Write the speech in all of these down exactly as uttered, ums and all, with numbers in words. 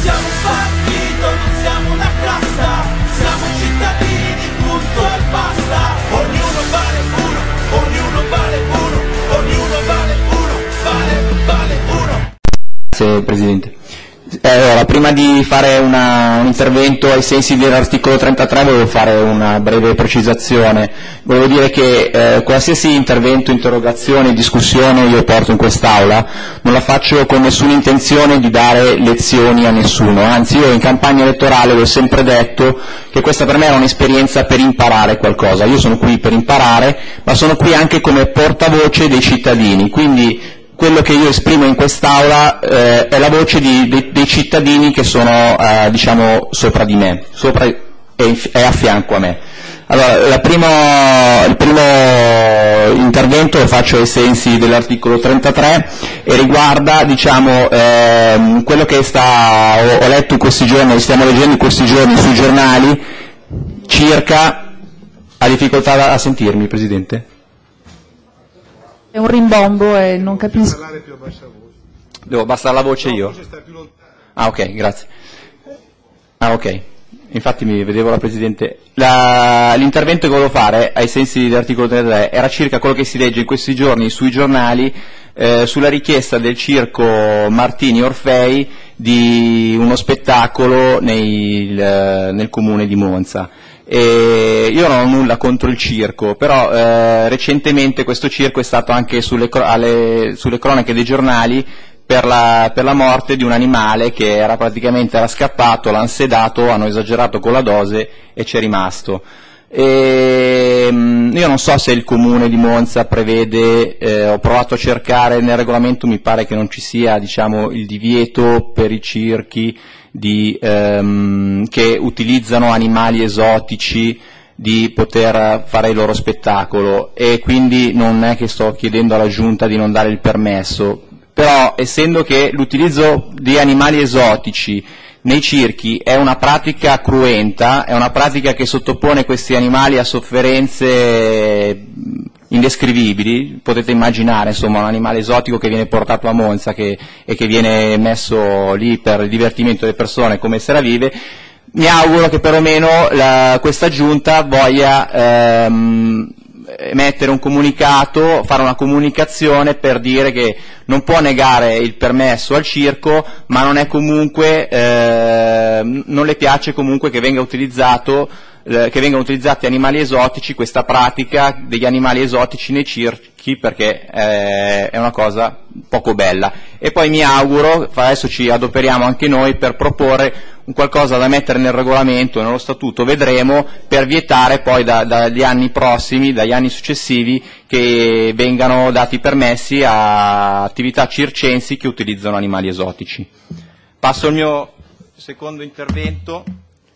siamo un partito, non siamo una casta, siamo cittadini, punto e basta. Ognuno vale uno, ognuno vale uno, ognuno vale uno, vale, vale uno. Grazie Presidente. Eh, allora, prima di fare una, un intervento ai sensi dell'articolo trentatré volevo fare una breve precisazione. Volevo dire che eh, qualsiasi intervento, interrogazione, discussione io porto in quest'Aula non la faccio con nessuna intenzione di dare lezioni a nessuno, anzi io in campagna elettorale ho sempre detto che questa per me era un'esperienza per imparare qualcosa. Io sono qui per imparare, ma sono qui anche come portavoce dei cittadini, quindi quello che io esprimo in quest'Aula eh, è la voce di, dei, dei cittadini che sono eh, diciamo sopra di me, sopra e, e a fianco a me. Allora, la primo, il primo intervento lo faccio ai sensi dell'articolo trentatré e riguarda diciamo, eh, quello che sta, ho, ho letto in questi giorni, stiamo leggendo in questi giorni sui giornali circa... Ha difficoltà a sentirmi, Presidente? È un rimbombo e non capisco. Devo abbassare la voce io? Ah, ok, grazie. Ah, ok. Infatti mi vedevo la Presidente. La, l'intervento che volevo fare, ai sensi dell'articolo trentatré, era circa quello che si legge in questi giorni sui giornali eh, sulla richiesta del circo Martini Orfei di uno spettacolo nei, il, nel comune di Monza. E io non ho nulla contro il circo, però eh, recentemente questo circo è stato anche sulle, alle, sulle cronache dei giornali per la, per la morte di un animale che era praticamente era scappato, l'hanno sedato, hanno esagerato con la dose e c'è rimasto. E, mh, io non so se il comune di Monza prevede, eh, ho provato a cercare nel regolamento, mi pare che non ci sia diciamo, il divieto per i circhi di, ehm, che utilizzano animali esotici di poter fare il loro spettacolo, e quindi non è che sto chiedendo alla Giunta di non dare il permesso, però essendo che l'utilizzo di animali esotici nei circhi è una pratica cruenta, è una pratica che sottopone questi animali a sofferenze indescrivibili, potete immaginare insomma un animale esotico che viene portato a Monza che, e che viene messo lì per il divertimento delle persone come se la vive. Mi auguro che perlomeno la, questa Giunta voglia ehm, emettere un comunicato, fare una comunicazione per dire che non può negare il permesso al circo, ma non è comunque, eh, non le piace comunque che venga utilizzato eh, che vengano utilizzati animali esotici, questa pratica degli animali esotici nei circhi, perché eh, è una cosa poco bella. E poi mi auguro, adesso ci adoperiamo anche noi per proporre un qualcosa da mettere nel regolamento, nello statuto, vedremo, per vietare poi da, dagli anni prossimi, dagli anni successivi, che vengano dati permessi a attività circensi che utilizzano animali esotici. Passo al mio secondo intervento,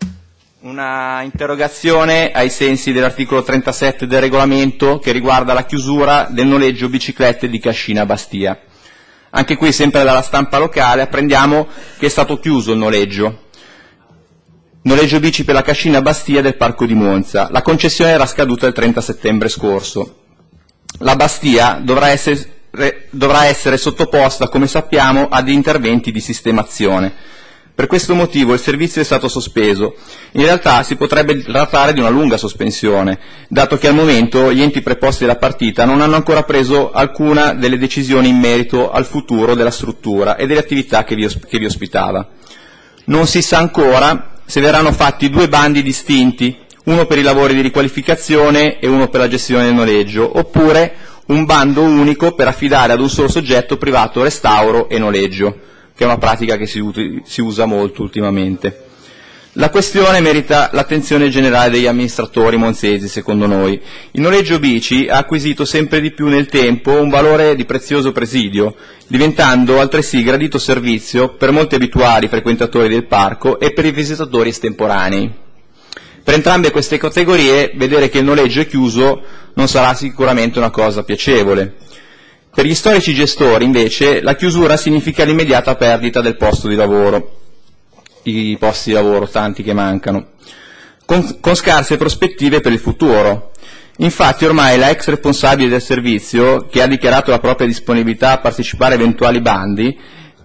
una interrogazione ai sensi dell'articolo trentasette del regolamento che riguarda la chiusura del noleggio biciclette di Cascina Bastia. Anche qui, sempre dalla stampa locale, apprendiamo che è stato chiuso il noleggio. Noleggio bici per la Cascina Bastia del Parco di Monza. La concessione era scaduta il trenta settembre scorso. La Bastia dovrà essere, dovrà essere sottoposta, come sappiamo, ad interventi di sistemazione. Per questo motivo il servizio è stato sospeso. In realtà si potrebbe trattare di una lunga sospensione, dato che al momento gli enti preposti alla partita non hanno ancora preso alcuna delle decisioni in merito al futuro della struttura e delle attività che vi, che vi ospitava. Non si sa ancora se verranno fatti due bandi distinti, uno per i lavori di riqualificazione e uno per la gestione del noleggio, oppure un bando unico per affidare ad un solo soggetto privato restauro e noleggio, che è una pratica che si, si usa molto ultimamente. La questione merita l'attenzione generale degli amministratori monzesi, secondo noi. Il noleggio bici ha acquisito sempre di più nel tempo un valore di prezioso presidio, diventando altresì gradito servizio per molti abituali frequentatori del parco e per i visitatori estemporanei. Per entrambe queste categorie, vedere che il noleggio è chiuso non sarà sicuramente una cosa piacevole. Per gli storici gestori, invece, la chiusura significa l'immediata perdita del posto di lavoro, i posti di lavoro, tanti che mancano, con, con scarse prospettive per il futuro. Infatti ormai la ex responsabile del servizio, che ha dichiarato la propria disponibilità a partecipare a eventuali bandi,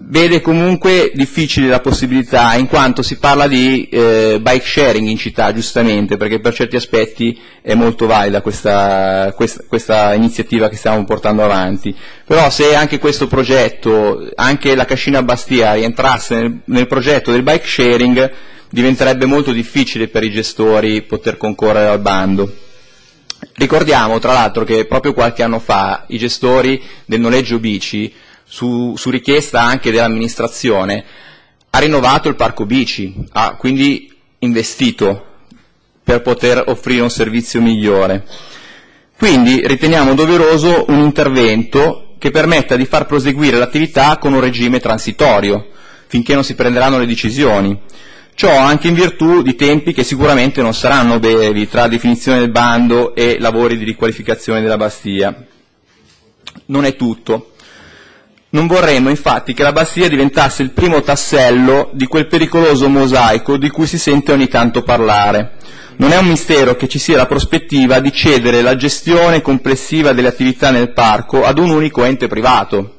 vede comunque difficile la possibilità, in quanto si parla di eh, bike sharing in città, giustamente, perché per certi aspetti è molto valida questa, questa, questa iniziativa che stiamo portando avanti. Però se anche questo progetto, anche la Cascina Bastia rientrasse nel, nel progetto del bike sharing, diventerebbe molto difficile per i gestori poter concorrere al bando. Ricordiamo tra l'altro che proprio qualche anno fa i gestori del noleggio bici, Su, su richiesta anche dell'amministrazione, ha rinnovato il parco bici, ha quindi investito per poter offrire un servizio migliore. Quindi riteniamo doveroso un intervento che permetta di far proseguire l'attività con un regime transitorio, finché non si prenderanno le decisioni. Ciò anche in virtù di tempi che sicuramente non saranno brevi tra definizione del bando e lavori di riqualificazione della Bastia. Non è tutto. Non vorremmo infatti che la Bastia diventasse il primo tassello di quel pericoloso mosaico di cui si sente ogni tanto parlare. Non è un mistero che ci sia la prospettiva di cedere la gestione complessiva delle attività nel parco ad un unico ente privato.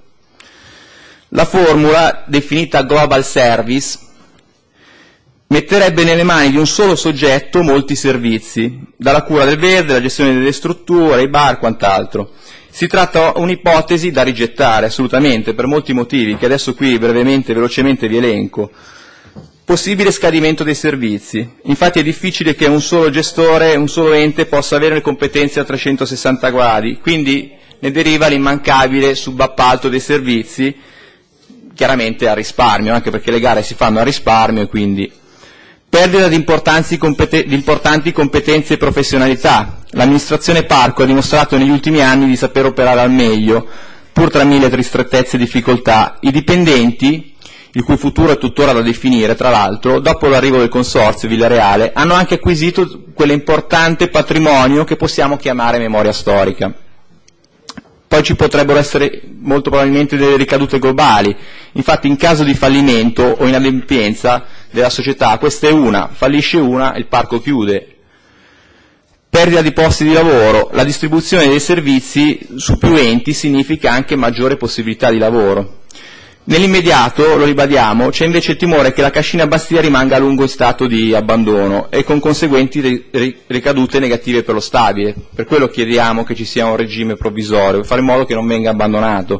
La formula, definita Global Service, metterebbe nelle mani di un solo soggetto molti servizi, dalla cura del verde, la gestione delle strutture, i bar, quant'altro. Si tratta di un'ipotesi da rigettare assolutamente per molti motivi che adesso qui brevemente e velocemente vi elenco. Possibile scadimento dei servizi. Infatti è difficile che un solo gestore, un solo ente possa avere le competenze a trecentosessanta gradi, quindi ne deriva l'immancabile subappalto dei servizi, chiaramente a risparmio, anche perché le gare si fanno a risparmio e quindi perdita di importanti, competen- di importanti competenze e professionalità. L'amministrazione parco ha dimostrato negli ultimi anni di saper operare al meglio, pur tra mille ristrettezze e difficoltà. I dipendenti, il cui futuro è tuttora da definire, tra l'altro, dopo l'arrivo del consorzio Villareale, hanno anche acquisito quell'importante patrimonio che possiamo chiamare memoria storica. Poi ci potrebbero essere molto probabilmente delle ricadute globali. Infatti in caso di fallimento o inadempienza della società, questa è una, fallisce una, il parco chiude. Perdita di posti di lavoro, la distribuzione dei servizi su più enti significa anche maggiore possibilità di lavoro. Nell'immediato, lo ribadiamo, c'è invece il timore che la Cascina Bastia rimanga a lungo in stato di abbandono e con conseguenti ricadute negative per lo stabile. Per quello chiediamo che ci sia un regime provvisorio, fare in modo che non venga abbandonato.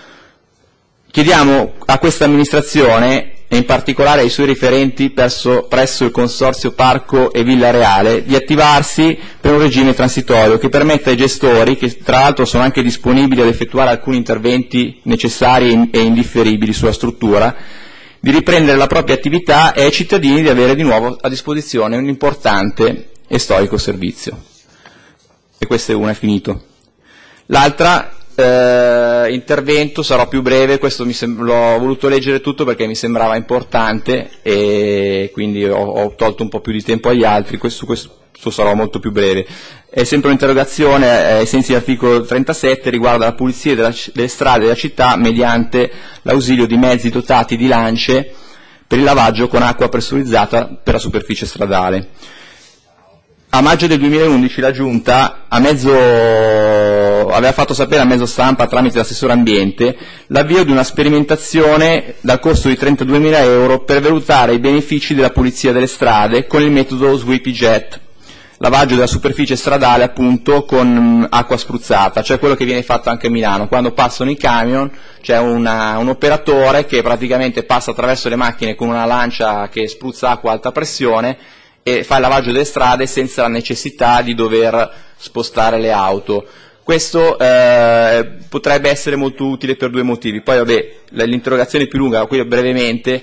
Chiediamo a questa amministrazione, e in particolare ai suoi riferenti presso, presso il Consorzio Parco e Villareale, di attivarsi per un regime transitorio che permetta ai gestori, che tra l'altro sono anche disponibili ad effettuare alcuni interventi necessari e indifferibili sulla struttura, di riprendere la propria attività e ai cittadini di avere di nuovo a disposizione un importante e storico servizio. E questo è uno, è finito. L'altra Eh, intervento, sarò più breve, questo mi sem- l'ho voluto leggere tutto perché mi sembrava importante e quindi ho, ho tolto un po' più di tempo agli altri, questo, questo sarò molto più breve. È sempre un'interrogazione eh, ai sensi dell'articolo trentasette, riguarda la pulizia della, delle strade della città mediante l'ausilio di mezzi dotati di lance per il lavaggio con acqua pressurizzata per la superficie stradale. A maggio del duemilaundici la Giunta a mezzo, aveva fatto sapere a mezzo stampa tramite l'assessore ambiente l'avvio di una sperimentazione dal costo di trentaduemila euro per valutare i benefici della pulizia delle strade con il metodo Sweepy Jet, lavaggio della superficie stradale appunto con acqua spruzzata, cioè quello che viene fatto anche a Milano. Quando passano i camion c'è una, un operatore che praticamente passa attraverso le macchine con una lancia che spruzza acqua a alta pressione e fa il lavaggio delle strade senza la necessità di dover spostare le auto. Questo eh, potrebbe essere molto utile per due motivi. Poi vabbè, l'interrogazione è più lunga, qui brevemente,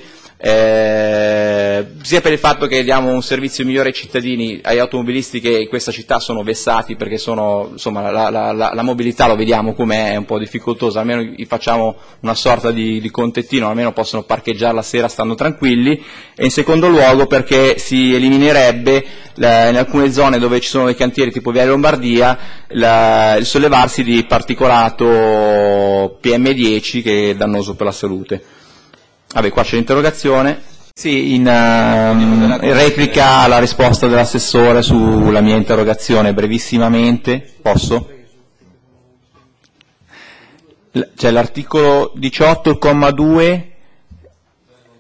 eh, sia per il fatto che diamo un servizio migliore ai cittadini, agli automobilisti che in questa città sono vessati perché sono, insomma, la, la, la, la mobilità lo vediamo com'è, è un po' difficoltosa, almeno gli facciamo una sorta di, di contettino, almeno possono parcheggiare la sera stando tranquilli, e in secondo luogo perché si eliminerebbe la, in alcune zone dove ci sono dei cantieri tipo Via Lombardia la, il sollevarsi di particolato P M dieci che è dannoso per la salute. Vabbè, qua c'è l'interrogazione. Sì, in, uh, in replica alla risposta dell'assessore sulla mia interrogazione, brevissimamente, posso? C'è l'articolo diciotto, il comma due,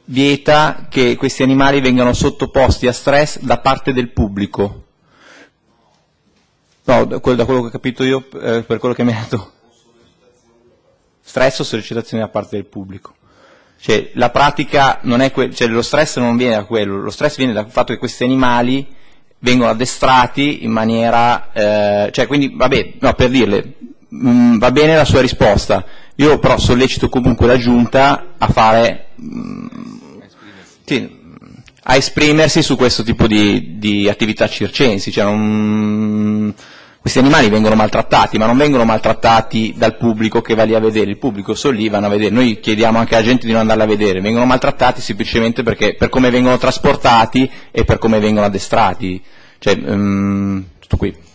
vieta che questi animali vengano sottoposti a stress da parte del pubblico. No, da quello, da quello che ho capito io, eh, per quello che mi ha detto. Stress o sollecitazione da parte del pubblico. Cioè, la pratica non è que- cioè, lo stress non viene da quello, lo stress viene dal fatto che questi animali vengono addestrati in maniera, eh, cioè, quindi, vabbè, no, per dirle, mh, va bene la sua risposta, io però sollecito comunque la Giunta a fare, mh, sì, a esprimersi su questo tipo di, di attività circensi, cioè non... Questi animali vengono maltrattati, ma non vengono maltrattati dal pubblico che va lì a vedere, il pubblico sono lì, vanno a vedere, noi chiediamo anche alla gente di non andarla a vedere, vengono maltrattati semplicemente perché, per come vengono trasportati e per come vengono addestrati, cioè, um, tutto qui.